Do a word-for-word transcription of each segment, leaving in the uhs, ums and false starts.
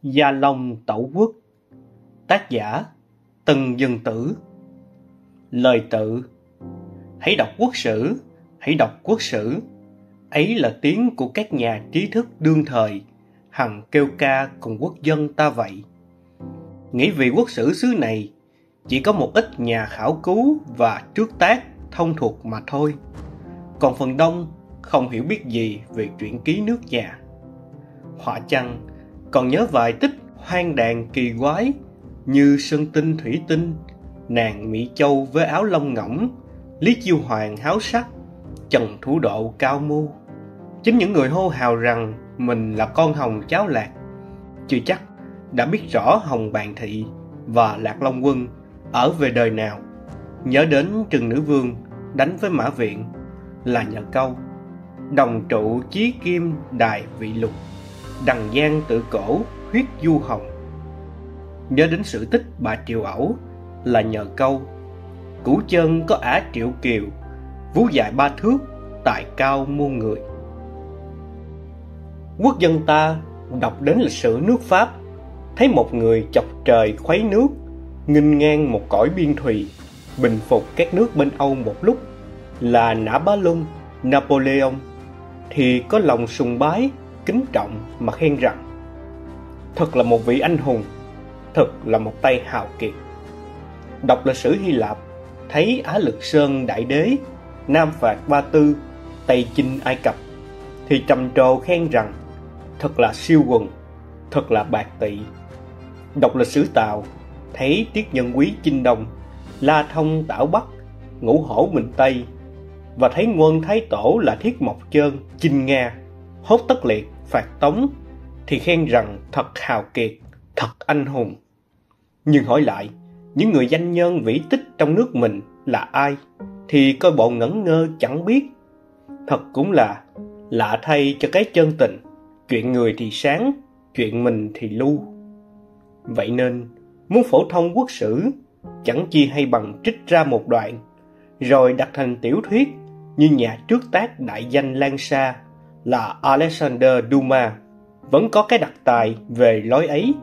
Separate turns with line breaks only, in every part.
Gia Long Tẩu Quốc. Tác giả Tân Dân Tử. Lời tự: hãy đọc quốc sử, hãy đọc quốc sử. Ấy là tiếng của các nhà trí thức đương thời, hằng kêu ca cùng quốc dân ta vậy. Nghĩ vì quốc sử xứ này chỉ có một ít nhà khảo cứu và trước tác thông thuộc mà thôi, còn phần đông không hiểu biết gì về truyện ký nước nhà. Họa chăng còn nhớ vài tích hoang đàn kỳ quái như Sơn Tinh Thủy Tinh, nàng Mỹ Châu với áo lông ngỗng, Lý Chiêu Hoàng háo sắc, Trần Thủ Độ cao mưu. Chính những người hô hào rằng mình là con Hồng cháu Lạc chưa chắc đã biết rõ Hồng Bàn Thị và Lạc Long Quân ở về đời nào. Nhớ đến Trừng Nữ Vương đánh với Mã Viện là nhờ câu đồng trụ chí kim đài vị lục, đằng giang tự cổ huyết du hồng. Nhớ đến sự tích bà Triệu Ẩu là nhờ câu củ chân có ả Triệu Kiều, vú dài ba thước, tài cao muôn người. Quốc dân ta đọc đến lịch sử nước Pháp, thấy một người chọc trời khuấy nước, nghênh ngang một cõi biên thùy, bình phục các nước bên Âu một lúc là Nã Bá Lung, Napoleon, thì có lòng sùng bái, kính trọng mà khen rằng thật là một vị anh hùng, thật là một tay hào kiệt. Đọc lịch sử Hy Lạp, thấy Á Lực Sơn Đại Đế, Nam phạt Ba Tư, Tây chinh Ai Cập, thì trầm trồ khen rằng thật là siêu quần, thật là bạc tỵ. Đọc lịch sử Tào, thấy Tiết Nhân Quý chinh Đông, La Thông Tảo Bắc, Ngũ Hổ Bình Tây, và thấy Quân Thái Tổ là Thiết Mộc Trơn chinh Nga, Hốt Tất Liệt phạt Tống, thì khen rằng thật hào kiệt, thật anh hùng. Nhưng hỏi lại, những người danh nhân vĩ tích trong nước mình là ai, thì coi bộ ngẩn ngơ chẳng biết. Thật cũng là lạ thay cho cái chân tình, chuyện người thì sáng, chuyện mình thì lu. Vậy nên muốn phổ thông quốc sử, chẳng chi hay bằng trích ra một đoạn, rồi đặt thành tiểu thuyết như nhà trước tác đại danh Lan Sa là Alexander Dumas vẫn có cái đặc tài về lối ấy.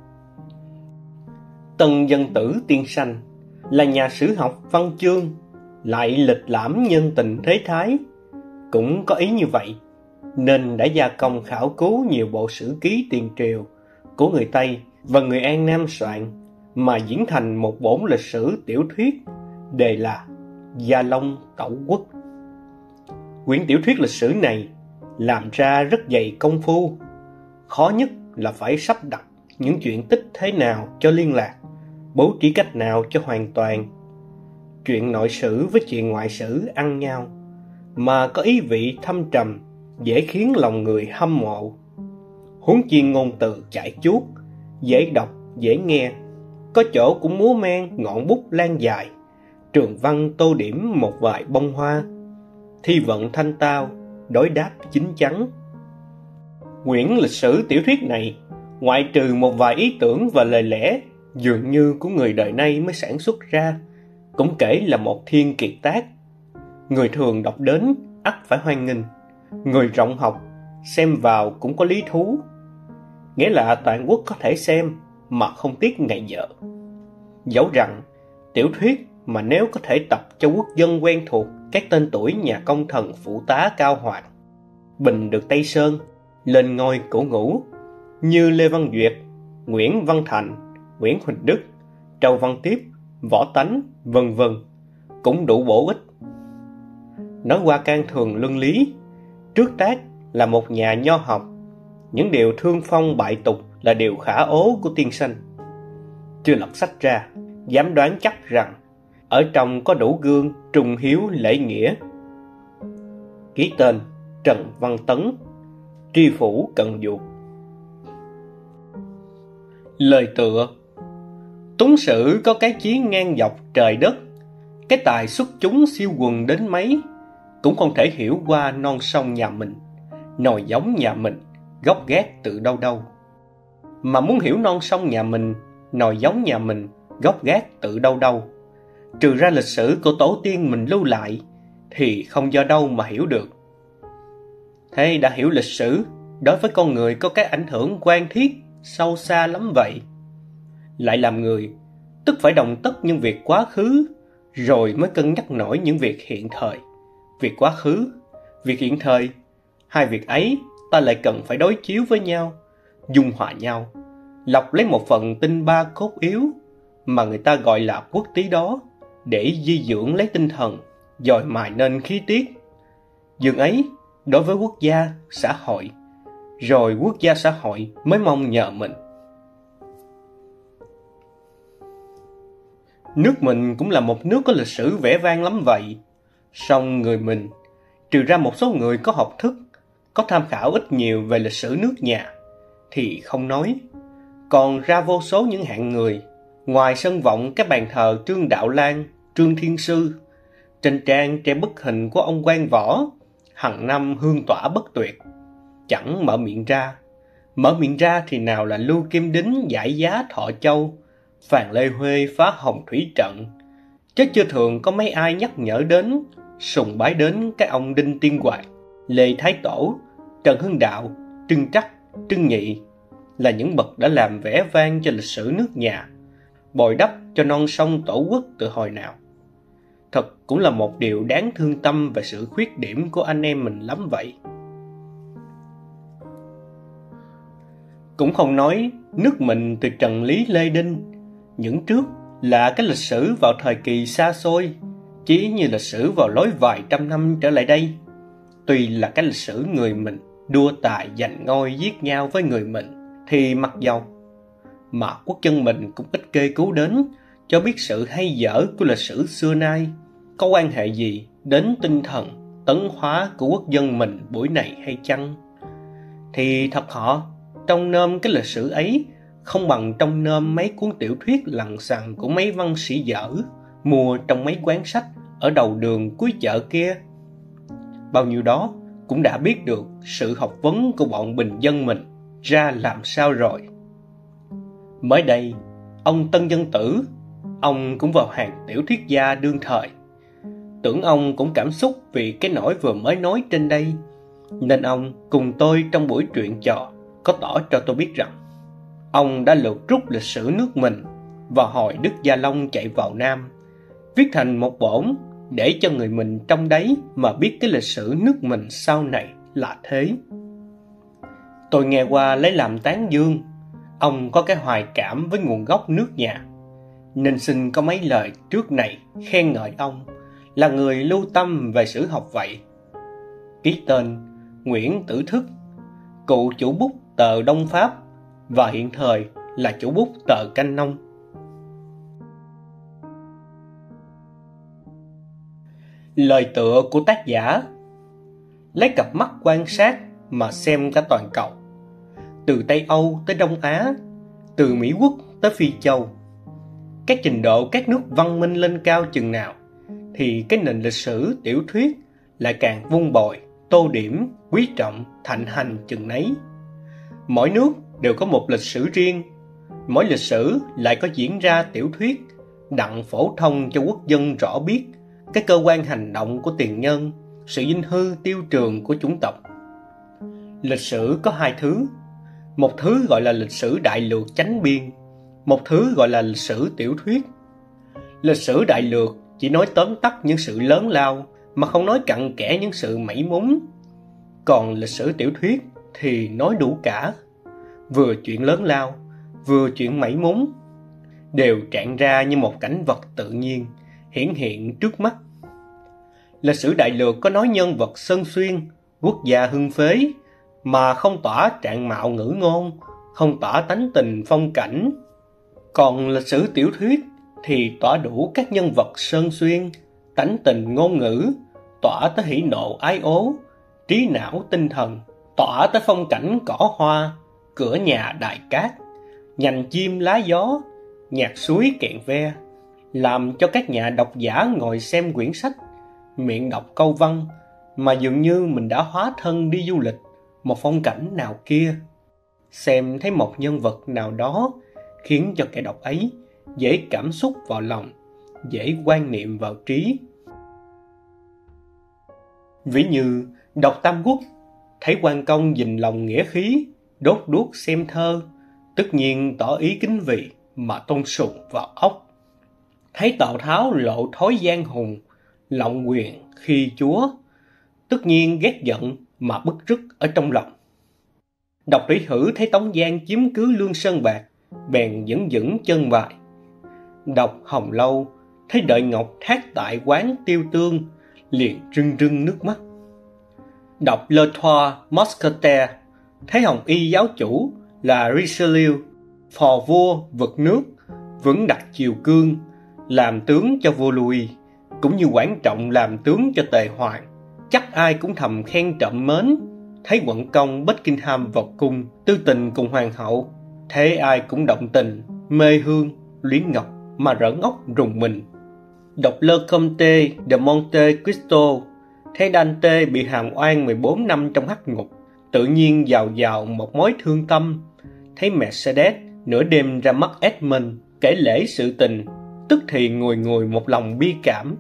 Tân Dân Tử tiên sanh là nhà sử học văn chương, lại lịch lãm nhân tình thế thái, cũng có ý như vậy nên đã gia công khảo cứu nhiều bộ sử ký tiền triều của người Tây và người An Nam soạn, mà diễn thành một bổn lịch sử tiểu thuyết đề là Gia Long Tẩu Quốc. Quyển tiểu thuyết lịch sử này làm ra rất dày công phu, khó nhất là phải sắp đặt những chuyện tích thế nào cho liên lạc, bố trí cách nào cho hoàn toàn. Chuyện nội sử với chuyện ngoại sử ăn nhau, mà có ý vị thâm trầm, dễ khiến lòng người hâm mộ. Huống chi ngôn từ chải chuốt, dễ đọc, dễ nghe, có chỗ cũng múa men ngọn bút lan dài, trường văn tô điểm một vài bông hoa, thi vận thanh tao, đối đáp chín chắn. Quyển lịch sử tiểu thuyết này, ngoại trừ một vài ý tưởng và lời lẽ dường như của người đời nay mới sản xuất ra, cũng kể là một thiên kiệt tác. Người thường đọc đến ắt phải hoan nghênh, người rộng học xem vào cũng có lý thú. Nghĩa là toàn quốc có thể xem mà không tiếc ngày giờ. Dẫu rằng tiểu thuyết mà nếu có thể tập cho quốc dân quen thuộc các tên tuổi nhà công thần phụ tá cao hoàng, bình được Tây Sơn, lên ngôi cổ ngũ như Lê Văn Duyệt, Nguyễn Văn Thành, Nguyễn Huỳnh Đức, Châu Văn Tiếp, Võ Tánh, vân vân, cũng đủ bổ ích. Nói qua can thường luân lý, trước tác là một nhà nho học, những điều thương phong bại tục là điều khả ố của tiên sinh. Chưa lật sách ra, dám đoán chắc rằng ở trong có đủ gương trung hiếu lễ nghĩa. Ký tên Trần Văn Tấn, tri phủ Cần Duộc. Lời tựa: Tuấn Sử có cái chí ngang dọc trời đất, cái tài xuất chúng siêu quần đến mấy, cũng không thể hiểu qua non sông nhà mình, nòi giống nhà mình, gốc gác từ đâu đâu. Mà muốn hiểu non sông nhà mình, nòi giống nhà mình, gốc gác từ đâu đâu, trừ ra lịch sử của tổ tiên mình lưu lại, thì không do đâu mà hiểu được. Thế đã hiểu lịch sử, đối với con người có cái ảnh hưởng quan thiết sâu xa lắm vậy. Lại làm người, tức phải đồng tất những việc quá khứ, rồi mới cân nhắc nổi những việc hiện thời. Việc quá khứ, việc hiện thời, hai việc ấy ta lại cần phải đối chiếu với nhau, dung hòa nhau, lọc lấy một phần tinh ba cốt yếu mà người ta gọi là quốc tí đó, để di dưỡng lấy tinh thần, dồi mài nên khí tiết. Dường ấy đối với quốc gia, xã hội, rồi quốc gia xã hội mới mong nhờ mình. Nước mình cũng là một nước có lịch sử vẻ vang lắm vậy. Song người mình, trừ ra một số người có học thức, có tham khảo ít nhiều về lịch sử nước nhà, thì không nói. Còn ra vô số những hạng người, ngoài sân vọng cái bàn thờ Trương Đạo Lan, Trương Thiên Sư, trên trang treo bức hình của ông quan võ, hằng năm hương tỏa bất tuyệt. Chẳng mở miệng ra, mở miệng ra thì nào là Lưu Kim Đính giải giá Thọ Châu, Phàn Lê Huê phá Hồng Thủy Trận, chứ chưa thường có mấy ai nhắc nhở đến, sùng bái đến cái ông Đinh Tiên Hoàng, Lê Thái Tổ, Trần Hưng Đạo, Trưng Trắc, Trưng Nhị, là những bậc đã làm vẻ vang cho lịch sử nước nhà, bồi đắp cho non sông tổ quốc từ hồi nào. Thật cũng là một điều đáng thương tâm về sự khuyết điểm của anh em mình lắm vậy. Cũng không nói nước mình từ Trần Lý Lê Đinh, những trước là cái lịch sử vào thời kỳ xa xôi, chỉ như lịch sử vào lối vài trăm năm trở lại đây. Tuy là cái lịch sử người mình đua tài giành ngôi giết nhau với người mình, thì mặc dầu mà quốc dân mình cũng ít kê cứu đến cho biết sự hay dở của lịch sử xưa nay có quan hệ gì đến tinh thần tấn hóa của quốc dân mình buổi này hay chăng. Thì thật họ trong nôm cái lịch sử ấy không bằng trong nôm mấy cuốn tiểu thuyết lằng xằng của mấy văn sĩ dở mua trong mấy quán sách ở đầu đường cuối chợ kia. Bao nhiêu đó cũng đã biết được sự học vấn của bọn bình dân mình ra làm sao rồi. Mới đây, ông Tân Dân Tử, ông cũng vào hàng tiểu thuyết gia đương thời. Tưởng ông cũng cảm xúc vì cái nỗi vừa mới nói trên đây, nên ông cùng tôi trong buổi chuyện trò có tỏ cho tôi biết rằng ông đã lược rút lịch sử nước mình vào hồi Đức Gia Long chạy vào Nam, viết thành một bổn để cho người mình trong đấy mà biết cái lịch sử nước mình sau này là thế. Tôi nghe qua lấy làm tán dương, ông có cái hoài cảm với nguồn gốc nước nhà, nên xin có mấy lời trước này khen ngợi ông là người lưu tâm về sử học vậy. Ký tên Nguyễn Tử Thức, cựu chủ bút tờ Đông Pháp và hiện thời là chủ bút tờ Canh Nông. Lời tựa của tác giả: lấy cặp mắt quan sát mà xem cả toàn cầu, từ Tây Âu tới Đông Á, từ Mỹ Quốc tới Phi Châu. Các trình độ các nước văn minh lên cao chừng nào, thì cái nền lịch sử tiểu thuyết lại càng vun bồi, tô điểm, quý trọng, thịnh hành chừng nấy. Mỗi nước đều có một lịch sử riêng, mỗi lịch sử lại có diễn ra tiểu thuyết, đặng phổ thông cho quốc dân rõ biết cái cơ quan hành động của tiền nhân, sự dinh hư tiêu trường của chủng tộc. Lịch sử có hai thứ, một thứ gọi là lịch sử đại lược chánh biên, một thứ gọi là lịch sử tiểu thuyết. Lịch sử đại lược chỉ nói tóm tắt những sự lớn lao mà không nói cặn kẽ những sự mẩy mún. Còn lịch sử tiểu thuyết thì nói đủ cả, vừa chuyện lớn lao, vừa chuyện mẩy mún, đều tràn ra như một cảnh vật tự nhiên hiển hiện trước mắt. Lịch sử đại lược có nói nhân vật Sơn Xuyên, quốc gia hưng phế, mà không tỏa trạng mạo ngữ ngôn, không tỏa tánh tình phong cảnh. Còn lịch sử tiểu thuyết thì tỏa đủ các nhân vật Sơn Xuyên, tánh tình ngôn ngữ, tỏa tới hỉ nộ ái ố, trí não tinh thần, tỏa tới phong cảnh cỏ hoa, cửa nhà đài cát, nhành chim lá gió, nhạc suối kèn ve, làm cho các nhà độc giả ngồi xem quyển sách, miệng đọc câu văn mà dường như mình đã hóa thân đi du lịch một phong cảnh nào kia, xem thấy một nhân vật nào đó khiến cho kẻ đọc ấy dễ cảm xúc vào lòng, dễ quan niệm vào trí. Ví như đọc Tam Quốc, thấy quan công dình lòng nghĩa khí, đốt đuốc xem thơ, tất nhiên tỏ ý kính vị mà tôn sùng vào ốc. Thấy Tào Tháo lộ thói gian hùng, lộng quyền khi chúa, tất nhiên ghét giận mà bức rứt ở trong lòng. Độc Thủy Hử thấy Tống Giang chiếm cứ Lương Sơn Bạc, bèn vững vững chân bài. Độc Hồng Lâu thấy Đợi Ngọc thác tại quán Tiêu Tương, liền rưng rưng nước mắt. Đọc Le Trois Mousquetaires thấy Hồng Y giáo chủ là Richelieu, phò vua vực nước, vững đặt triều cương, làm tướng cho vua Louis, cũng như Quảng Trọng làm tướng cho Tề Hoàng, chắc ai cũng thầm khen trộm mến. Thấy quận công Buckingham vào cung tư tình cùng hoàng hậu, thế ai cũng động tình, mê hương, luyến ngọc mà rỡn óc rùng mình. Đọc Le Comte de Monte Cristo thấy Dante bị hàm oan mười bốn năm trong hắc ngục, tự nhiên giàu giàu một mối thương tâm. Thấy Mercedes nửa đêm ra mắt Edmund, kể lễ sự tình, tức thì ngùi ngùi một lòng bi cảm.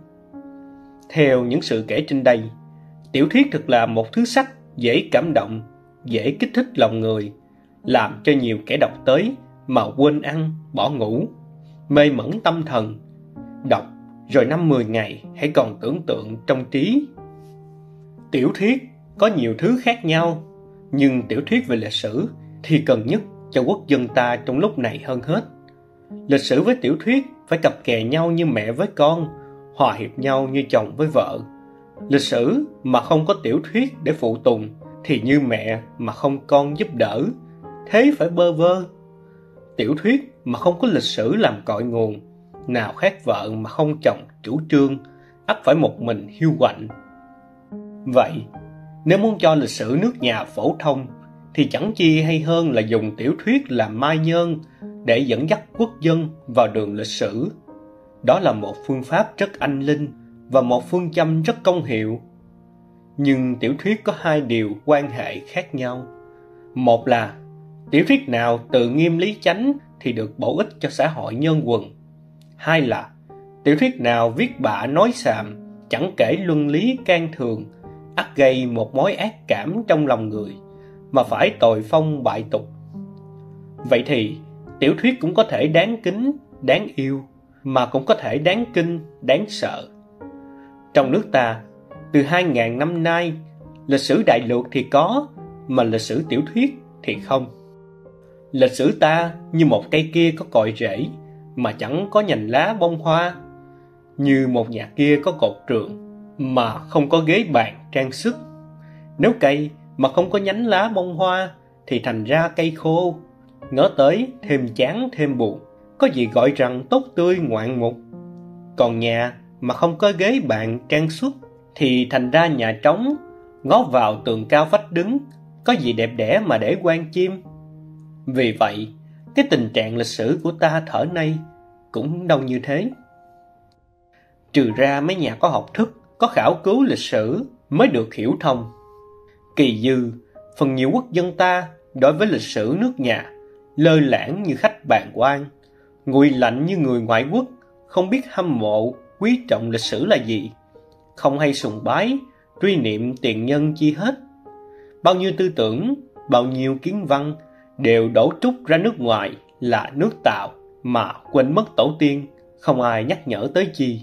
Theo những sự kể trên đây, tiểu thuyết thực là một thứ sách dễ cảm động, dễ kích thích lòng người, làm cho nhiều kẻ đọc tới mà quên ăn, bỏ ngủ, mê mẩn tâm thần. Đọc rồi năm mười ngày hãy còn tưởng tượng trong trí. Tiểu thuyết có nhiều thứ khác nhau, nhưng tiểu thuyết về lịch sử thì cần nhất cho quốc dân ta trong lúc này hơn hết. Lịch sử với tiểu thuyết phải cặp kè nhau như mẹ với con, hòa hiệp nhau như chồng với vợ. Lịch sử mà không có tiểu thuyết để phụ tùng thì như mẹ mà không con giúp đỡ, thế phải bơ vơ. Tiểu thuyết mà không có lịch sử làm cội nguồn, nào khác vợ mà không chồng chủ trương, ắt phải một mình hiu quạnh. Vậy, nếu muốn cho lịch sử nước nhà phổ thông, thì chẳng chi hay hơn là dùng tiểu thuyết làm mai nhơn để dẫn dắt quốc dân vào đường lịch sử. Đó là một phương pháp rất anh linh và một phương châm rất công hiệu. Nhưng tiểu thuyết có hai điều quan hệ khác nhau. Một là tiểu thuyết nào tự nghiêm lý chánh thì được bổ ích cho xã hội nhân quần. Hai là tiểu thuyết nào viết bạ nói xàm, chẳng kể luân lý can thường, ắt gây một mối ác cảm trong lòng người, mà phải tồi phong bại tục. Vậy thì tiểu thuyết cũng có thể đáng kính, đáng yêu, mà cũng có thể đáng kinh, đáng sợ. Trong nước ta, từ hai ngàn năm nay, lịch sử đại lược thì có, mà lịch sử tiểu thuyết thì không. Lịch sử ta như một cây kia có cội rễ, mà chẳng có nhành lá bông hoa, như một nhà kia có cột tường, mà không có ghế bàn trang sức. Nếu cây mà không có nhánh lá bông hoa, thì thành ra cây khô, ngỡ tới thêm chán thêm buồn, có gì gọi rằng tốt tươi ngoạn mục. Còn nhà mà không có ghế bàn trang sức, thì thành ra nhà trống, ngó vào tường cao vách đứng, có gì đẹp đẽ mà để quan chim. Vì vậy, cái tình trạng lịch sử của ta thở nay cũng đâu như thế. Trừ ra mấy nhà có học thức, có khảo cứu lịch sử mới được hiểu thông. Kỳ dư, phần nhiều quốc dân ta đối với lịch sử nước nhà lơ lãng như khách bàn quan, nguội lạnh như người ngoại quốc, không biết hâm mộ, quý trọng lịch sử là gì, không hay sùng bái, truy niệm tiền nhân chi hết. Bao nhiêu tư tưởng, bao nhiêu kiến văn đều đổ trút ra nước ngoài là nước Tào, mà quên mất tổ tiên, không ai nhắc nhở tới chi.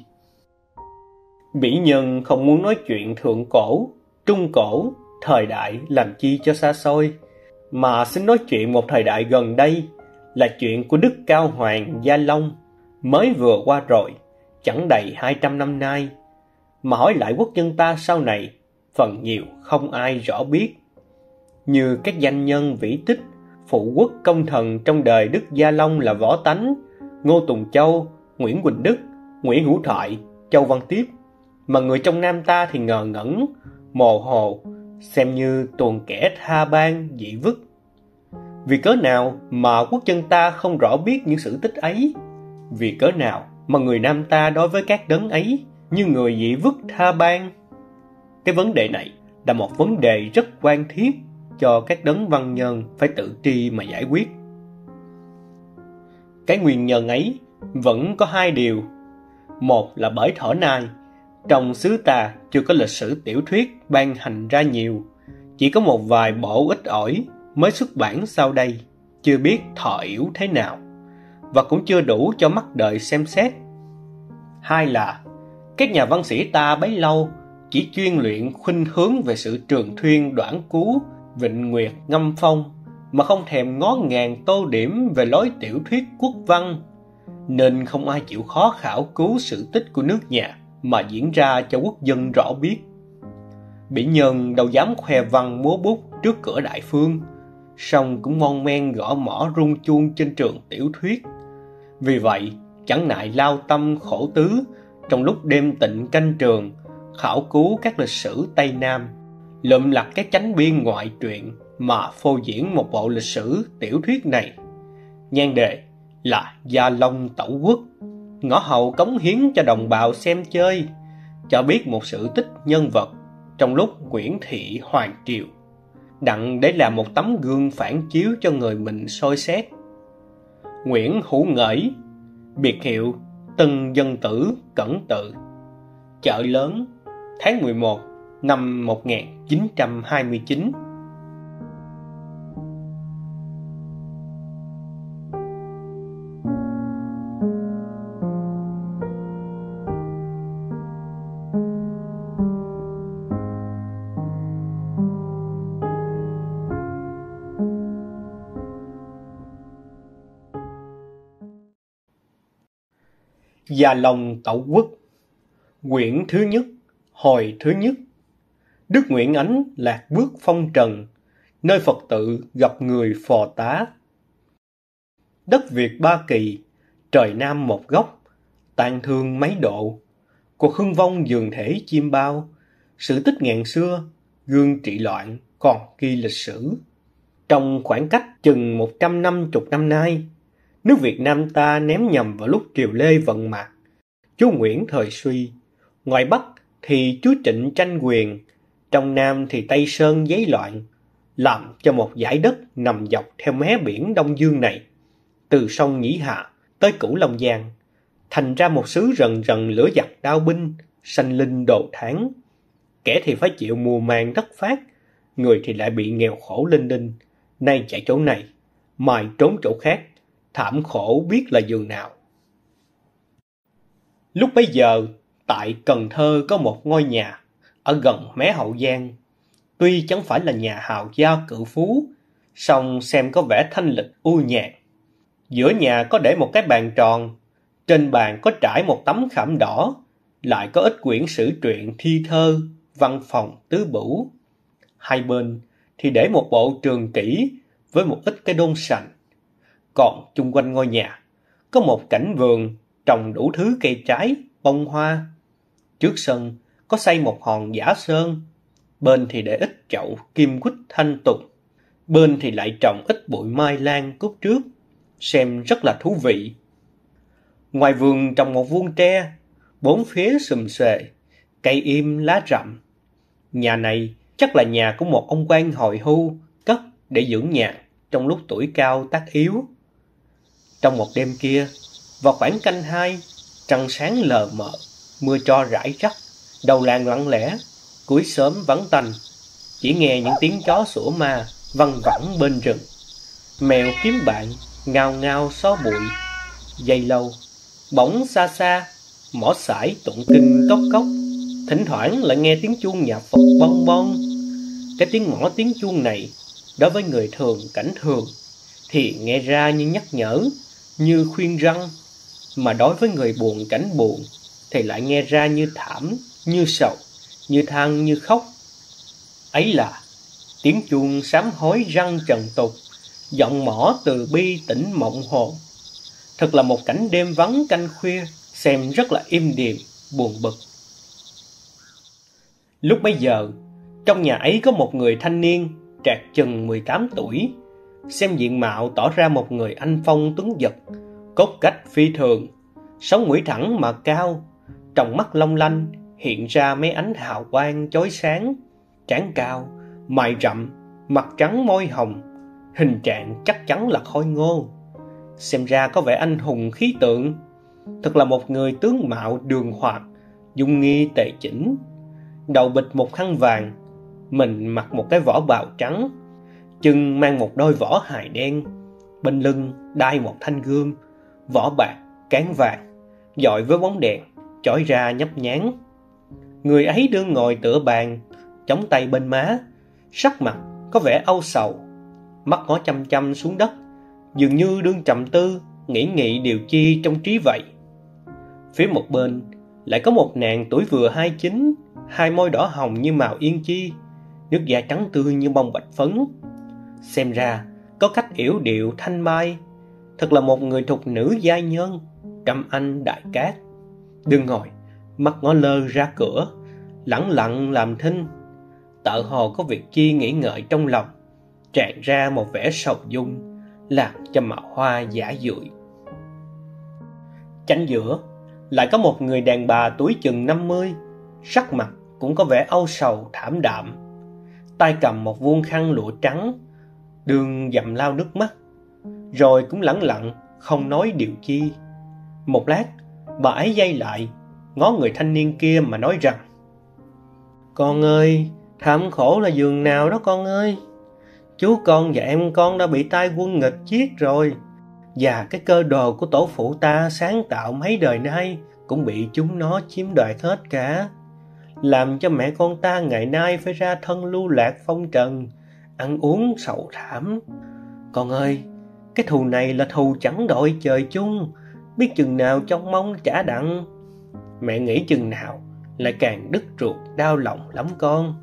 Mỹ nhân không muốn nói chuyện thượng cổ, trung cổ, thời đại làm chi cho xa xôi, mà xin nói chuyện một thời đại gần đây, là chuyện của Đức Cao Hoàng Gia Long, mới vừa qua rồi, chẳng đầy hai trăm năm nay, mà hỏi lại quốc dân ta sau này, phần nhiều không ai rõ biết. Như các danh nhân vĩ tích, phụ quốc công thần trong đời Đức Gia Long là Võ Tánh, Ngô Tùng Châu, Nguyễn Quỳnh Đức, Nguyễn Hữu Thoại, Châu Văn Tiếp, mà người trong Nam ta thì ngờ ngẩn, mồ hồ, xem như tuồng kẻ tha ban dị vứt. Vì cớ nào mà quốc dân ta không rõ biết những sự tích ấy? Vì cớ nào mà người Nam ta đối với các đấng ấy như người dị vứt tha ban? Cái vấn đề này là một vấn đề rất quan thiết cho các đấng văn nhân phải tự tri mà giải quyết. Cái nguyên nhân ấy vẫn có hai điều. Một là bởi thuở nay, trong xứ ta chưa có lịch sử tiểu thuyết ban hành ra nhiều, chỉ có một vài bộ ít ỏi mới xuất bản sau đây. chưa biết thọ yểu thế nào, và cũng chưa đủ cho mắt đời xem xét. Hai là các nhà văn sĩ ta bấy lâu chỉ chuyên luyện khuynh hướng về sự trường thuyên đoạn cú, vịnh nguyệt ngâm phong, mà không thèm ngó ngàng tô điểm về lối tiểu thuyết quốc văn, nên không ai chịu khó khảo cứu sự tích của nước nhà mà diễn ra cho quốc dân rõ biết. Bỉ Nhân đâu dám khoe văn múa bút trước cửa đại phương, song cũng mon men gõ mõ rung chuông trên trường tiểu thuyết. Vì vậy, chẳng ngại lao tâm khổ tứ trong lúc đêm tịnh canh trường, khảo cứu các lịch sử Tây Nam, lượm lặt các chánh biên ngoại truyện mà phô diễn một bộ lịch sử tiểu thuyết này. Nhan đề là Gia Long Tẩu Quốc, ngõ hầu cống hiến cho đồng bào xem chơi, cho biết một sự tích nhân vật trong lúc Nguyễn thị hoàng triều, đặng để làm một tấm gương phản chiếu cho người mình soi xét. Nguyễn Hữu Ngởi, biệt hiệu Tân Dân Tử Cẩn Tự, Chợ Lớn, tháng mười một năm một nghìn chín trăm hai mươi chín. Gia Long Tẩu Quốc, quyển thứ nhất, hồi thứ nhất. Đức Nguyễn Ánh lạc bước phong trần, nơi Phật tự gặp người phò tá. Đất Việt ba kỳ, trời Nam một góc, tàn thương mấy độ. Cuộc hưng vong dường thể chim bao, sự tích ngàn xưa, gương trị loạn còn ghi lịch sử. Trong khoảng cách chừng một trăm năm mươi năm nay, nước Việt Nam ta ném nhầm vào lúc triều Lê vận mạc, chúa Nguyễn thời suy. Ngoài Bắc thì chúa Trịnh tranh quyền, trong Nam thì Tây Sơn giấy loạn, làm cho một dải đất nằm dọc theo mé biển Đông Dương này, từ sông Nhĩ Hạ tới Cửu Long Giang, thành ra một xứ rần rần lửa giặc đao binh, sanh linh đồ thán. Kẻ thì phải chịu mùa màng đất phát, người thì lại bị nghèo khổ linh đinh, nay chạy chỗ này, mai trốn chỗ khác, thảm khổ biết là giường nào. Lúc bấy giờ, tại Cần Thơ có một ngôi nhà ở gần mé Hậu Giang. Tuy chẳng phải là nhà hào gia cự phú, song xem có vẻ thanh lịch u nhàn. Giữa nhà có để một cái bàn tròn, trên bàn có trải một tấm khảm đỏ, lại có ít quyển sử truyện thi thơ, văn phòng tứ bửu. Hai bên thì để một bộ trường kỷ với một ít cái đôn sành. Còn chung quanh ngôi nhà có một cảnh vườn trồng đủ thứ cây trái, bông hoa. Trước sân có xây một hòn giả sơn, bên thì để ít chậu kim quýt thanh tùng, bên thì lại trồng ít bụi mai lan cúc trước, xem rất là thú vị. Ngoài vườn trồng một vuông tre, bốn phía xùm xuề, cây im lá rậm. Nhà này chắc là nhà của một ông quan hồi hưu cất để dưỡng nhàn trong lúc tuổi cao tác yếu. Trong một đêm kia, vào khoảng canh hai, trăng sáng lờ mờ, mưa tro rải rắc, đầu làng lặng lẽ, cuối sớm vắng tanh, chỉ nghe những tiếng chó sủa ma văng vẳng bên rừng. Mèo kiếm bạn ngao ngao xó bụi. Giây lâu, bỗng xa xa, mõ sải tụng kinh cốc cốc, thỉnh thoảng lại nghe tiếng chuông nhà Phật bon bon. Cái tiếng mõ tiếng chuông này, đối với người thường cảnh thường thì nghe ra như nhắc nhở, như khuyên răn, mà đối với người buồn cảnh buồn thì lại nghe ra như thảm, như sầu, như than, như khóc. Ấy là tiếng chuông sám hối răng trần tục, giọng mõ từ bi tỉnh mộng hồn. Thật là một cảnh đêm vắng canh khuya, xem rất là im điềm, buồn bực. Lúc bấy giờ, trong nhà ấy có một người thanh niên, trạc chừng mười tám tuổi, xem diện mạo tỏ ra một người anh phong tuấn giật, cốt cách phi thường, sống mũi thẳng mà cao, tròng mắt long lanh, hiện ra mấy ánh hào quang chói sáng, trán cao, mày rậm, mặt trắng môi hồng, hình trạng chắc chắn là khôi ngô, xem ra có vẻ anh hùng khí tượng. Thật là một người tướng mạo đường hoạt, dung nghi tề chỉnh, đầu bịch một khăn vàng, mình mặc một cái vỏ bào trắng, chân mang một đôi vỏ hài đen, bên lưng đai một thanh gươm, vỏ bạc, cán vàng, dọi với bóng đèn, chói ra nhấp nhán. Người ấy đương ngồi tựa bàn, chống tay bên má, sắc mặt có vẻ âu sầu, mắt ngó chăm chăm xuống đất, dường như đương trầm tư, nghĩ nghị điều chi trong trí vậy. Phía một bên lại có một nàng tuổi vừa hai chín, hai môi đỏ hồng như màu yên chi, nước da trắng tươi như bông bạch phấn. Xem ra có cách yểu điệu thanh mai, thật là một người thục nữ giai nhân, trăm anh đại cát. Đương ngồi, mắt ngó lơ ra cửa, lẳng lặng làm thinh, tợ hồ có việc chi nghĩ ngợi trong lòng, tràn ra một vẻ sầu dung, làm cho mạo hoa giả dụi. Chánh giữa lại có một người đàn bà tuổi chừng năm mươi, sắc mặt cũng có vẻ âu sầu thảm đạm, tay cầm một vuông khăn lụa trắng, đường dặm lau nước mắt, rồi cũng lẳng lặng không nói điều chi. Một lát, bà ấy giây lại, ngó người thanh niên kia mà nói rằng: "Con ơi, thảm khổ là giường nào đó con ơi. Chú con và em con đã bị tai quân nghịch giết rồi, và cái cơ đồ của tổ phụ ta sáng tạo mấy đời nay cũng bị chúng nó chiếm đoạt hết cả, làm cho mẹ con ta ngày nay phải ra thân lưu lạc phong trần, ăn uống sầu thảm. Con ơi, cái thù này là thù chẳng đội trời chung, biết chừng nào trông mong trả đặng. Mẹ nghĩ chừng nào lại càng đứt ruột đau lòng lắm con."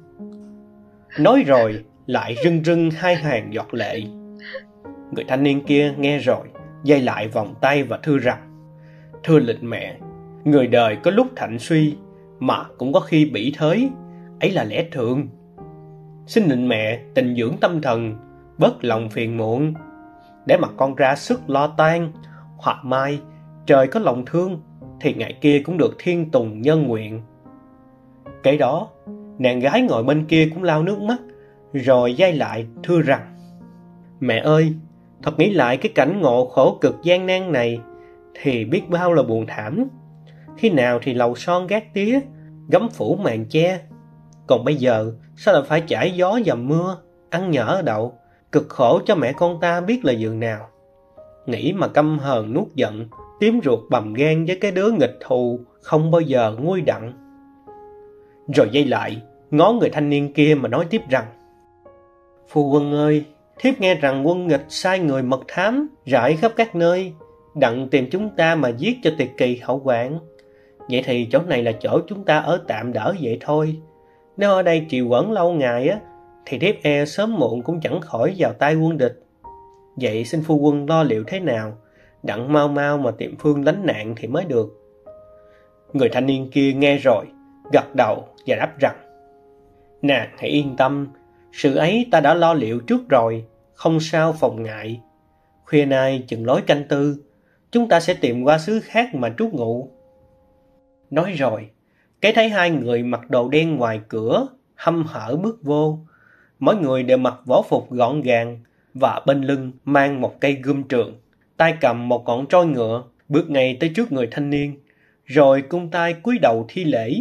Nói rồi lại rưng rưng hai hàng giọt lệ. Người thanh niên kia nghe rồi, giây lại vòng tay và thưa rằng: "Thưa lệnh mẹ, người đời có lúc thạnh suy, mà cũng có khi bỉ thới, ấy là lẽ thường. Xin lệnh mẹ tình dưỡng tâm thần, bớt lòng phiền muộn, để mặc con ra sức lo toan, hoặc mai trời có lòng thương thì ngày kia cũng được thiên tùng nhân nguyện." Cái đó, nàng gái ngồi bên kia cũng lau nước mắt, rồi giây lại thưa rằng: "Mẹ ơi, thật nghĩ lại cái cảnh ngộ khổ cực gian nan này thì biết bao là buồn thảm. Khi nào thì lầu son gác tía, gấm phủ màn che, còn bây giờ sao lại phải trải gió dầm mưa, ăn nhở ở đậu, cực khổ cho mẹ con ta biết là giường nào. Nghĩ mà căm hờn nuốt giận, tím ruột bầm gan với cái đứa nghịch thù không bao giờ nguôi đặng." Rồi giây lại ngó người thanh niên kia mà nói tiếp rằng: "Phu quân ơi, thiếp nghe rằng quân nghịch sai người mật thám rải khắp các nơi, đặng tìm chúng ta mà giết cho tuyệt kỳ hậu hoạn. Vậy thì chỗ này là chỗ chúng ta ở tạm đỡ vậy thôi. Nếu ở đây trì hoãn lâu ngày á, thì thiếp e sớm muộn cũng chẳng khỏi vào tay quân địch. Vậy xin phu quân lo liệu thế nào, đặng mau mau mà tìm phương lánh nạn thì mới được." Người thanh niên kia nghe rồi, gật đầu và đáp rằng: "Nàng hãy yên tâm, sự ấy ta đã lo liệu trước rồi, không sao phòng ngại. Khuya nay chừng lối canh tư, chúng ta sẽ tìm qua xứ khác mà trú ngụ." Nói rồi, cái thấy hai người mặc đồ đen ngoài cửa, hăm hở bước vô. Mỗi người đều mặc võ phục gọn gàng, và bên lưng mang một cây gươm trường, tay cầm một ngọn troi ngựa, bước ngay tới trước người thanh niên, rồi cung tay cúi đầu thi lễ.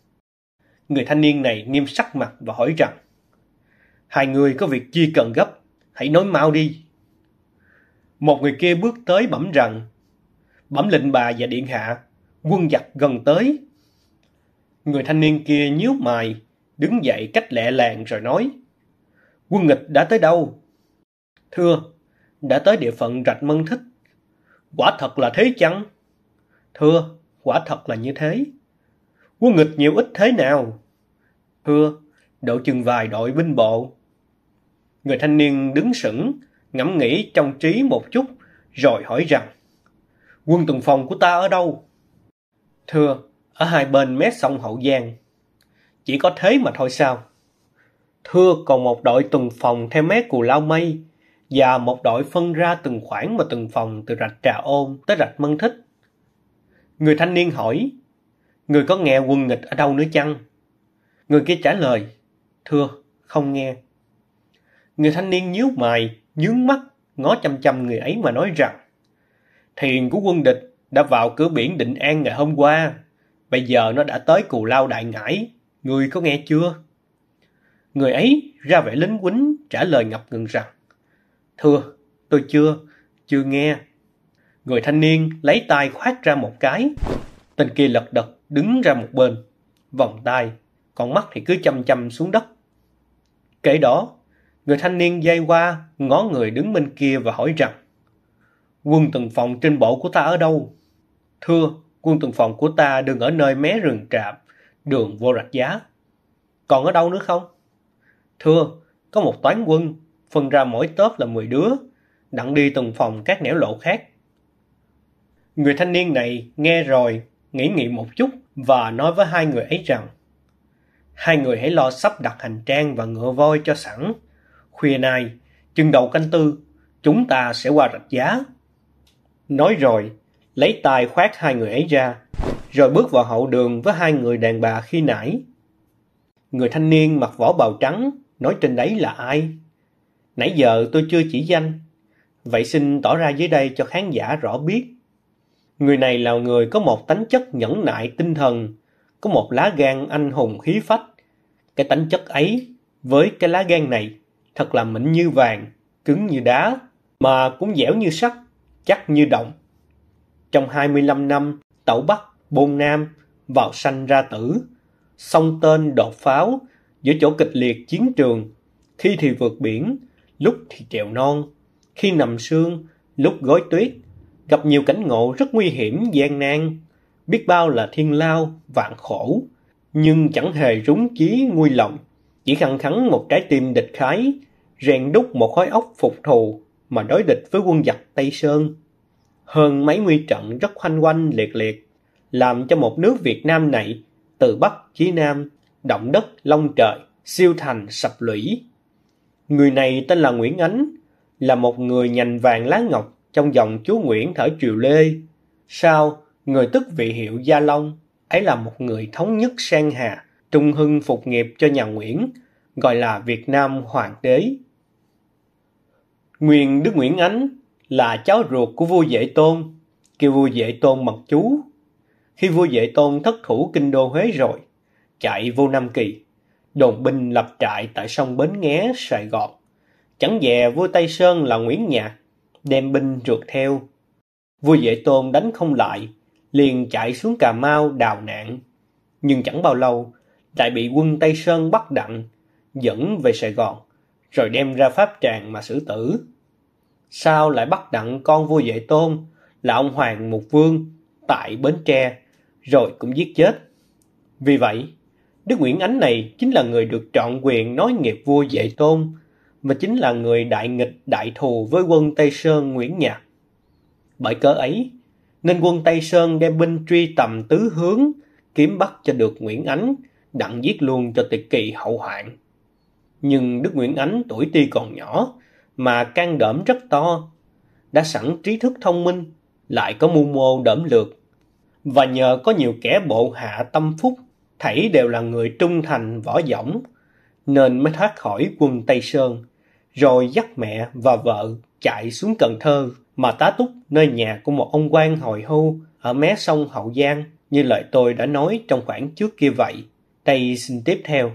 Người thanh niên này nghiêm sắc mặt và hỏi rằng: "Hai người có việc chi cần gấp, hãy nói mau đi." Một người kia bước tới bẩm rằng: "Bẩm lệnh bà và điện hạ, quân giặc gần tới." Người thanh niên kia nhíu mày, đứng dậy cách lẹ làng rồi nói: "Quân nghịch đã tới đâu?" "Thưa, đã tới địa phận Rạch Mân Thích." "Quả thật là thế chăng?" "Thưa, quả thật là như thế." "Quân nghịch nhiều ít thế nào?" "Thưa, độ chừng vài đội binh bộ." Người thanh niên đứng sững, ngẫm nghĩ trong trí một chút, rồi hỏi rằng: "Quân tuần phòng của ta ở đâu?" "Thưa, ở hai bên mé sông Hậu Giang." "Chỉ có thế mà thôi sao?" "Thưa, còn một đội tuần phòng theo mé Cù Lao Mây, và một đội phân ra từng khoảng và từng phòng từ rạch Trà Ôn tới rạch Mân Thích." Người thanh niên hỏi: "Người có nghe quân nghịch ở đâu nữa chăng?" Người kia trả lời: "Thưa, không nghe." Người thanh niên nhíu mày, nhướng mắt, ngó chăm chăm người ấy mà nói rằng: "Thuyền của quân địch đã vào cửa biển Định An ngày hôm qua, bây giờ nó đã tới Cù Lao Đại Ngãi, người có nghe chưa?" Người ấy ra vẻ lính quýnh trả lời ngập ngừng rằng: "Thưa, tôi chưa, chưa nghe. Người thanh niên lấy tay khoát ra một cái. Tên kia lật đật đứng ra một bên, vòng tay, còn mắt thì cứ chăm chăm xuống đất. Kể đó, người thanh niên giây qua ngó người đứng bên kia và hỏi rằng: Quân tuần phòng trên bộ của ta ở đâu? Thưa, quân tuần phòng của ta đừng ở nơi mé rừng tràm, đường vô Rạch Giá. Còn ở đâu nữa không? Thưa, có một toán quân, phân ra mỗi tốp là mười đứa, đặng đi tuần phòng các nẻo lộ khác. Người thanh niên này nghe rồi, nghĩ nghĩ một chút và nói với hai người ấy rằng: Hai người hãy lo sắp đặt hành trang và ngựa voi cho sẵn. Khuya nay, chừng đầu canh tư, chúng ta sẽ qua Rạch Giá. Nói rồi, lấy tay khoát hai người ấy ra, rồi bước vào hậu đường với hai người đàn bà khi nãy. Người thanh niên mặc vỏ bào trắng, nói trên đấy là ai? Nãy giờ tôi chưa chỉ danh, vậy xin tỏ ra dưới đây cho khán giả rõ biết. Người này là người có một tánh chất nhẫn nại tinh thần, có một lá gan anh hùng khí phách. Cái tánh chất ấy, với cái lá gan này, thật là mịn như vàng, cứng như đá, mà cũng dẻo như sắt, chắc như đồng. Trong hai mươi lăm năm, tẩu Bắc, bôn Nam, vào sanh ra tử, xông tên đột pháo, giữa chỗ kịch liệt chiến trường, khi thì vượt biển, lúc thì trèo non, khi nằm sương, lúc gói tuyết, gặp nhiều cảnh ngộ rất nguy hiểm, gian nan, biết bao là thiên lao, vạn khổ, nhưng chẳng hề rúng chí nguôi lòng, chỉ khăng khăng một trái tim địch khái, rèn đúc một khối óc phục thù mà đối địch với quân giặc Tây Sơn. Hơn mấy nguy trận rất khoanh quanh liệt liệt, làm cho một nước Việt Nam này, từ Bắc chí Nam, động đất long trời, siêu thành sập lũy. Người này tên là Nguyễn Ánh, là một người nhành vàng lá ngọc trong dòng chúa Nguyễn thời Triều Lê. Sau, người tức vị hiệu Gia Long, ấy là một người thống nhất sang hà, trung hưng phục nghiệp cho nhà Nguyễn, gọi là Việt Nam Hoàng đế. Nguyên Đức Nguyễn Ánh là cháu ruột của vua Vệ Tôn, kêu vua Vệ Tôn bằng chú. Khi vua Vệ Tôn thất thủ kinh đô Huế rồi, chạy vô Nam Kỳ, đồn binh lập trại tại sông Bến Nghé, Sài Gòn. Chẳng dè vua Tây Sơn là Nguyễn Nhạc, đem binh rượt theo. Vua Vệ Tôn đánh không lại, liền chạy xuống Cà Mau đào nạn. Nhưng chẳng bao lâu, lại bị quân Tây Sơn bắt đặng, dẫn về Sài Gòn, rồi đem ra Pháp Tràng mà xử tử. Sau lại bắt đặng con vua Vệ Tôn là ông Hoàng Mục Vương tại Bến Tre, rồi cũng giết chết. Vì vậy, Đức Nguyễn Ánh này chính là người được trọn quyền nối nghiệp vua Vệ Tôn, và chính là người đại nghịch đại thù với quân Tây Sơn Nguyễn Nhạc. Bởi cớ ấy, nên quân Tây Sơn đem binh truy tầm tứ hướng, kiếm bắt cho được Nguyễn Ánh, đặng giết luôn cho tuyệt kỳ hậu hoạn. Nhưng Đức Nguyễn Ánh tuổi tuy còn nhỏ, mà can đảm rất to, đã sẵn trí thức thông minh, lại có mưu mô đỡm lược, và nhờ có nhiều kẻ bộ hạ tâm phúc, thảy đều là người trung thành võ dõng, nên mới thoát khỏi quân Tây Sơn, rồi dắt mẹ và vợ chạy xuống Cần Thơ mà tá túc nơi nhà của một ông quan hồi hưu ở mé sông Hậu Giang, như lời tôi đã nói trong khoảng trước kia vậy. Đây xin tiếp theo.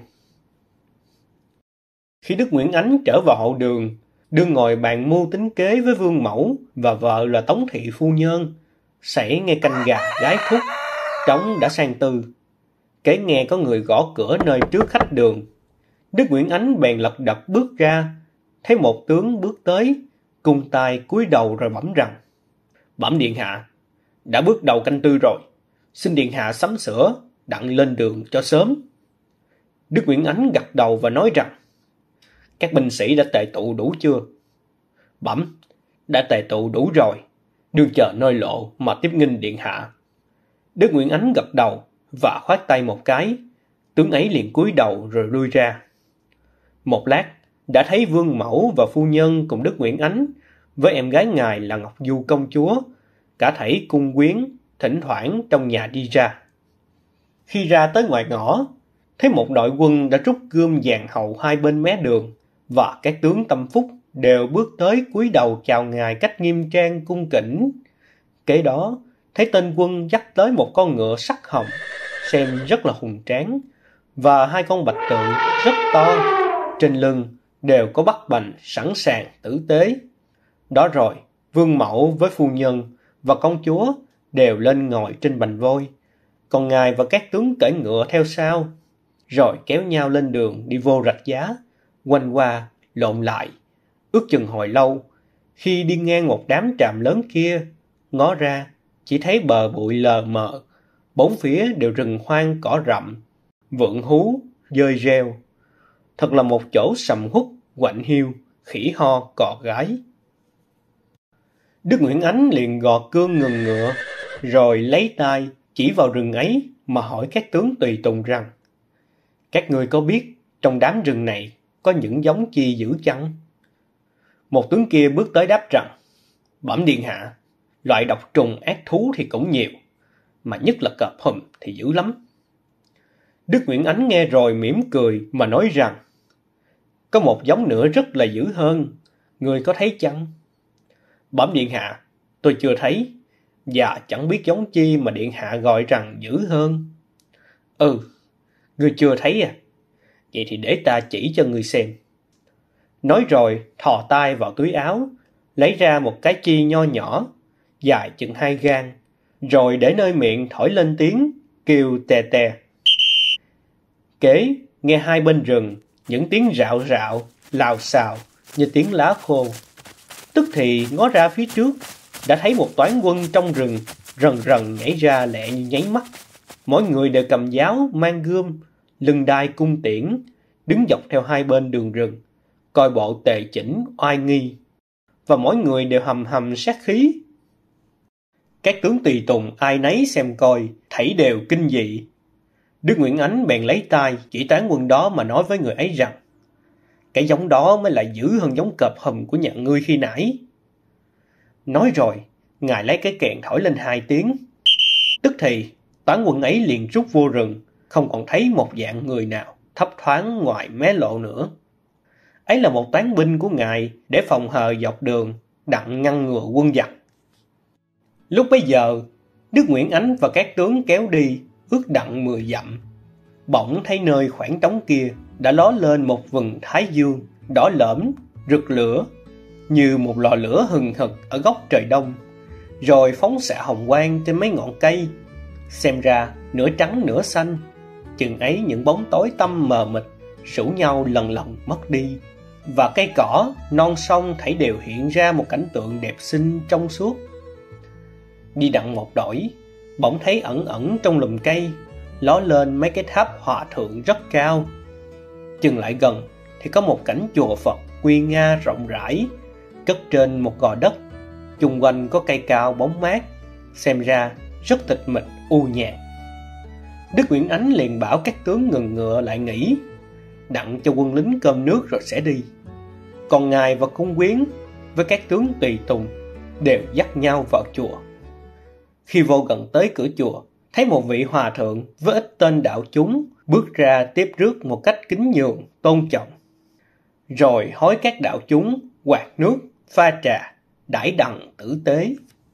Khi Đức Nguyễn Ánh trở vào hậu đường, đương ngồi bàn mưu tính kế với Vương Mẫu và vợ là Tống Thị Phu Nhân, sảy nghe canh gà gái khúc, trống đã sang tư. Kể nghe có người gõ cửa nơi trước khách đường. Đức Nguyễn Ánh bèn lật đật bước ra, thấy một tướng bước tới, cung tay cúi đầu rồi bẩm rằng: Bẩm điện hạ, đã bước đầu canh tư rồi, xin điện hạ sắm sửa, đặng lên đường cho sớm. Đức Nguyễn Ánh gật đầu và nói rằng: Các binh sĩ đã tề tụ đủ chưa? Bẩm, đã tề tụ đủ rồi, đương chờ nơi lộ mà tiếp nghinh điện hạ. Đức Nguyễn Ánh gật đầu và khoát tay một cái, tướng ấy liền cúi đầu rồi lui ra. Một lát, đã thấy Vương Mẫu và phu nhân cùng Đức Nguyễn Ánh với em gái ngài là Ngọc Du công chúa, cả thảy cung quyến, thỉnh thoảng trong nhà đi ra. Khi ra tới ngoài ngõ, thấy một đội quân đã rút gươm dàn hậu hai bên mé đường, và các tướng tâm phúc đều bước tới cúi đầu chào ngài cách nghiêm trang cung kính. Kế đó, thấy tên quân dắt tới một con ngựa sắc hồng, xem rất là hùng tráng, và hai con bạch tượng rất to, trên lưng đều có bắt bành sẵn sàng tử tế. Đó rồi, Vương mẫu với phu nhân và công chúa đều lên ngồi trên bành voi, còn ngài và các tướng cưỡi ngựa theo sau, rồi kéo nhau lên đường đi vô rạch giá, quanh qua, lộn lại, ước chừng hồi lâu. Khi đi ngang một đám tràm lớn kia, ngó ra, chỉ thấy bờ bụi lờ mờ, bốn phía đều rừng hoang cỏ rậm, vượn hú, dơi reo. Thật là một chỗ sầm uất, quạnh hiu, khỉ ho, cò gáy. Đức Nguyễn Ánh liền gò cương ngừng ngựa, rồi lấy tay chỉ vào rừng ấy mà hỏi các tướng tùy tùng rằng: các ngươi có biết trong đám rừng này có những giống chi dữ chăng? Một tướng kia bước tới đáp rằng: bẩm điện hạ, loại độc trùng ác thú thì cũng nhiều, mà nhất là cọp hùm thì dữ lắm. Đức Nguyễn Ánh nghe rồi mỉm cười mà nói rằng: có một giống nữa rất là dữ hơn, ngươi có thấy chăng? Bẩm điện hạ, tôi chưa thấy, và chẳng biết giống chi mà điện hạ gọi rằng dữ hơn. Ừ, ngươi chưa thấy à? Vậy thì để ta chỉ cho ngươi xem. Nói rồi thò tay vào túi áo, lấy ra một cái chi nho nhỏ, dài chừng hai gang, rồi để nơi miệng thổi lên tiếng, kêu tè tè. Kế nghe hai bên rừng những tiếng rạo rạo, lào xào như tiếng lá khô. Tức thì ngó ra phía trước, đã thấy một toán quân trong rừng rần rần nhảy ra lẹ như nháy mắt. Mỗi người đều cầm giáo, mang gươm, lưng đai cung tiễn, đứng dọc theo hai bên đường rừng, coi bộ tề chỉnh, oai nghi, và mỗi người đều hầm hầm sát khí. Các tướng tùy tùng ai nấy xem coi, thảy đều kinh dị. Đức Nguyễn Ánh bèn lấy tay chỉ toán quân đó mà nói với người ấy rằng: cái giống đó mới là dữ hơn giống cọp hùm của nhà ngươi khi nãy. Nói rồi, ngài lấy cái kèn thổi lên hai tiếng. Tức thì toán quân ấy liền rút vô rừng, không còn thấy một dạng người nào thấp thoáng ngoài mé lộ nữa. Ấy là một toán binh của ngài để phòng hờ dọc đường, đặng ngăn ngừa quân giặc. Lúc bấy giờ, Đức Nguyễn Ánh và các tướng kéo đi ước đặng mười dặm. Bỗng thấy nơi khoảng trống kia đã ló lên một vầng thái dương đỏ lởm, rực lửa, như một lò lửa hừng hực ở góc trời đông, rồi phóng xạ hồng quang trên mấy ngọn cây. Xem ra nửa trắng nửa xanh, chừng ấy những bóng tối tăm mờ mịt rủ nhau lần lần mất đi, và cây cỏ, non sông thảy đều hiện ra một cảnh tượng đẹp xinh trong suốt. Đi đặng một đổi, bỗng thấy ẩn ẩn trong lùm cây ló lên mấy cái tháp hòa thượng rất cao. Chừng lại gần thì có một cảnh chùa Phật nguy nga rộng rãi, cất trên một gò đất, chung quanh có cây cao bóng mát, xem ra rất tịch mịch u nhàn. Đức Nguyễn Ánh liền bảo các tướng ngừng ngựa lại nghỉ, đặng cho quân lính cơm nước rồi sẽ đi. Còn ngài và cung quyến với các tướng tùy tùng đều dắt nhau vào chùa. Khi vô gần tới cửa chùa, thấy một vị hòa thượng với ít tên đạo chúng bước ra tiếp rước một cách kính nhường, tôn trọng, rồi hối các đạo chúng quạt nước, pha trà, đãi đặng tử tế.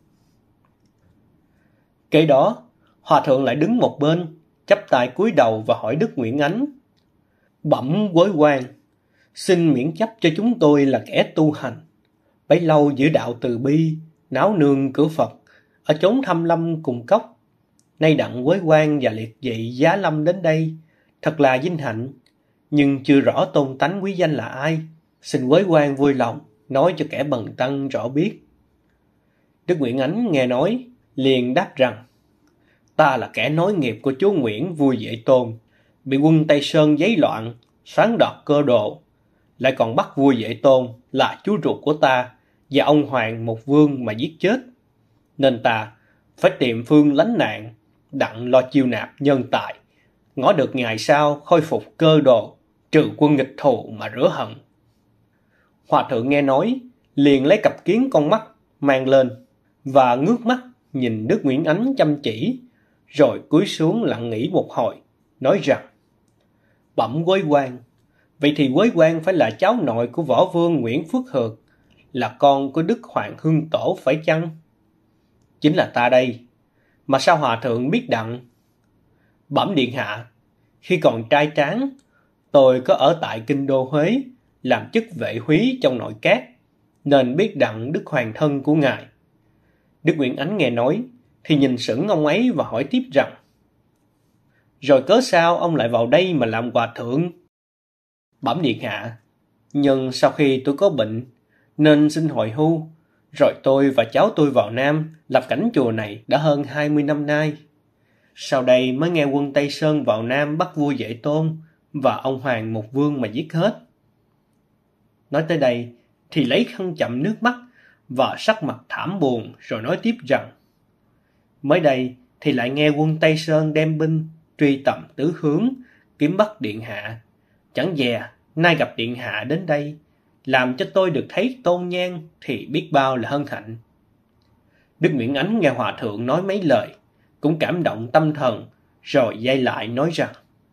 Kế đó, hòa thượng lại đứng một bên, chắp tay cúi đầu và hỏi Đức Nguyễn Ánh: bẩm quới quan, xin miễn chấp cho chúng tôi là kẻ tu hành, bấy lâu giữ đạo từ bi, náo nương cửa Phật ở chốn thâm lâm cùng cốc. Nay đặng quới quan và liệt vị giá lâm đến đây, thật là vinh hạnh, nhưng chưa rõ tôn tánh quý danh là ai. Xin quới quan vui lòng nói cho kẻ bần tăng rõ biết. Đức Nguyễn Ánh nghe nói, liền đáp rằng: ta là kẻ nối nghiệp của chúa Nguyễn vua Vệ Tôn, bị quân Tây Sơn giấy loạn, xoán đoạt cơ đồ, lại còn bắt vua Vệ Tôn là chú ruột của ta và ông Hoàng một vương mà giết chết, nên ta phải tìm phương lánh nạn, đặng lo chiêu nạp nhân tài, ngó được ngày sau khôi phục cơ đồ, trừ quân nghịch thù mà rửa hận. Hòa thượng nghe nói, liền lấy cặp kiến con mắt mang lên và ngước mắt nhìn Đức Nguyễn Ánh chăm chỉ, rồi cúi xuống lặng nghĩ một hồi, nói rằng: bẩm quới quan, vậy thì quới quan phải là cháu nội của võ vương Nguyễn Phước Hược, là con của Đức Hoàng Hưng Tổ phải chăng? Chính là ta đây, mà sao hòa thượng biết đặng? Bẩm điện hạ, khi còn trai tráng, tôi có ở tại kinh đô Huế, làm chức vệ húy trong nội các. nên biết đặng đức hoàng thân của ngài. Đức Nguyễn Ánh nghe nói, thì nhìn sững ông ấy và hỏi tiếp rằng: Rồi cớ sao ông lại vào đây mà làm hòa thượng? Bẩm điện hạ, nhưng sau khi tôi có bệnh, nên xin hồi hưu, rồi tôi và cháu tôi vào Nam, lập cảnh chùa này đã hơn hai mươi năm nay. Sau đây mới nghe quân Tây Sơn vào Nam bắt vua Vệ Tôn và ông Hoàng Một Vương mà giết hết. Nói tới đây, thì lấy khăn chậm nước mắt và sắc mặt thảm buồn rồi nói tiếp rằng: Mới đây thì lại nghe quân Tây Sơn đem binh truy tầm tứ hướng, kiếm bắt điện hạ. Chẳng dè nay gặp điện hạ đến đây, làm cho tôi được thấy tôn nhang thì biết bao là hân hạnh. Đức Nguyễn Ánh nghe hòa thượng nói mấy lời, cũng cảm động tâm thần, rồi dây lại nói rằng: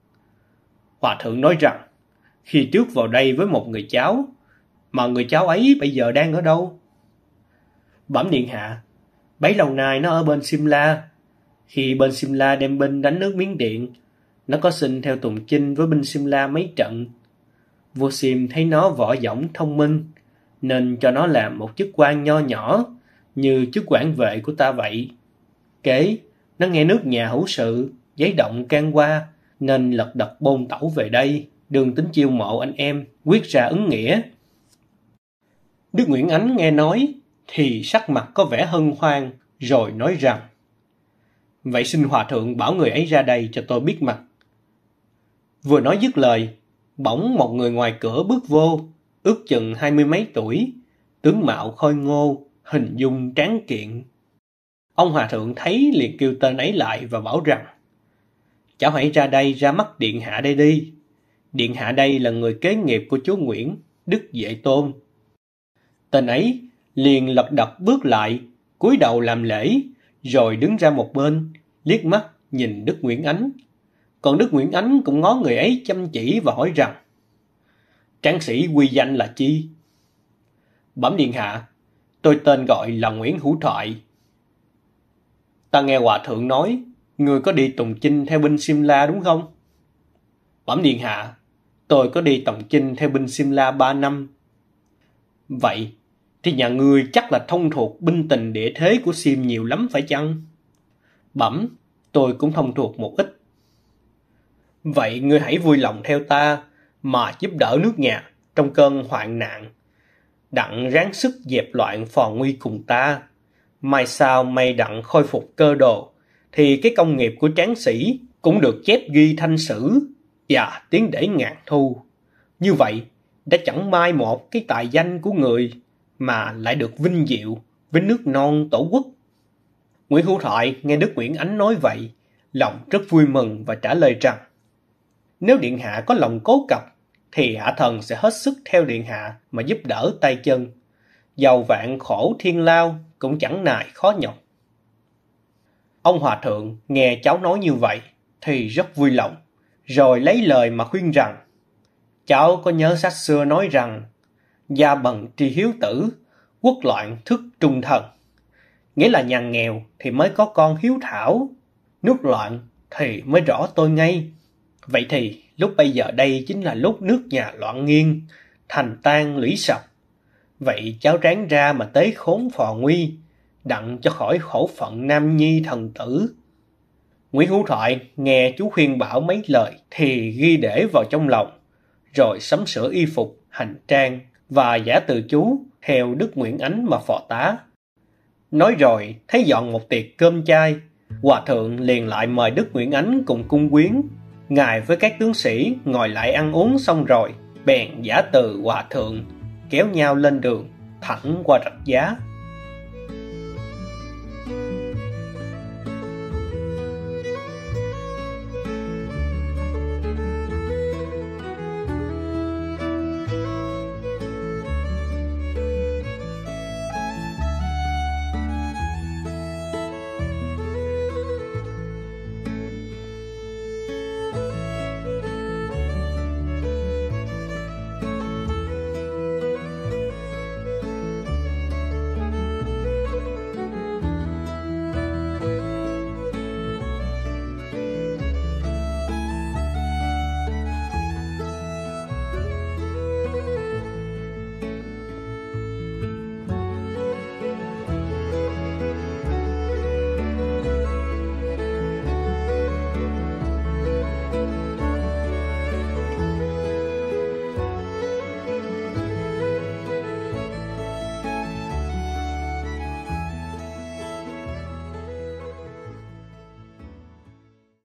Hòa thượng nói rằng, khi trước vào đây với một người cháu, mà người cháu ấy bây giờ đang ở đâu? Bẩm điện hạ, bấy lâu nay nó ở bên Simla. Khi bên Simla đem binh đánh nước Miến Điện, nó có xin theo tùng chinh với binh Simla mấy trận. Vua Sim thấy nó võ dõng thông minh, nên cho nó làm một chức quan nho nhỏ, như chức quản vệ của ta vậy. Kế, nó nghe nước nhà hữu sự, giấy động can qua, nên lật đật bôn tẩu về đây, đường tính chiêu mộ anh em, quyết ra ứng nghĩa. Đức Nguyễn Ánh nghe nói, thì sắc mặt có vẻ hân hoan, rồi nói rằng: Vậy xin hòa thượng bảo người ấy ra đây cho tôi biết mặt. Vừa nói dứt lời, bỗng một người ngoài cửa bước vô, ước chừng hai mươi mấy tuổi, tướng mạo khôi ngô, hình dung tráng kiện. Ông hòa thượng thấy liền kêu tên ấy lại và bảo rằng: Cháu hãy ra đây ra mắt điện hạ đây đi. Điện hạ đây là người kế nghiệp của chúa Nguyễn, Đức Vệ Tôn. Tên ấy liền lật đật bước lại, cúi đầu làm lễ, rồi đứng ra một bên, liếc mắt nhìn Đức Nguyễn Ánh. Còn Đức Nguyễn Ánh cũng ngó người ấy chăm chỉ và hỏi rằng: Tráng sĩ quy danh là chi? Bẩm điện hạ, tôi tên gọi là Nguyễn Hữu Thoại. Ta nghe hòa thượng nói, người có đi tùng chinh theo binh Simla đúng không? Bẩm điện hạ, tôi có đi tùng chinh theo binh Simla ba năm. Vậy thì nhà ngươi chắc là thông thuộc binh tình địa thế của Sim nhiều lắm phải chăng? Bẩm, tôi cũng thông thuộc một ít. Vậy ngươi hãy vui lòng theo ta mà giúp đỡ nước nhà trong cơn hoạn nạn, đặng ráng sức dẹp loạn phò nguy cùng ta. Mai sau mày đặng khôi phục cơ đồ, thì cái công nghiệp của tráng sĩ cũng được chép ghi thanh sử và tiến để ngàn thu. Như vậy đã chẳng mai một cái tài danh của người, mà lại được vinh diệu với nước non tổ quốc. Nguyễn Hữu Thoại nghe Đức Nguyễn Ánh nói vậy, lòng rất vui mừng và trả lời rằng: Nếu điện hạ có lòng cố cập, thì hạ thần sẽ hết sức theo điện hạ mà giúp đỡ tay chân. Dầu vạn khổ thiên lao cũng chẳng nài khó nhọc. Ông hòa thượng nghe cháu nói như vậy thì rất vui lòng, rồi lấy lời mà khuyên rằng: Cháu có nhớ sách xưa nói rằng gia bần tri hiếu tử, quốc loạn thức trung thần. Nghĩa là nhà nghèo thì mới có con hiếu thảo, nước loạn thì mới rõ tôi ngay. Vậy thì lúc bây giờ đây chính là lúc nước nhà loạn nghiêng, thành tan lũy sập. Vậy cháu ráng ra mà tế khốn phò nguy, đặng cho khỏi khổ phận nam nhi thần tử. Nguyễn Hữu Thoại nghe chú khuyên bảo mấy lời thì ghi để vào trong lòng, rồi sắm sửa y phục, hành trang và giả từ chú theo Đức Nguyễn Ánh mà phò tá. Nói rồi thấy dọn một tiệc cơm chay, hòa thượng liền lại mời Đức Nguyễn Ánh cùng cung quyến. Ngài với các tướng sĩ ngồi lại ăn uống xong rồi, bèn giả từ hòa thượng kéo nhau lên đường thẳng qua Rạch Giá.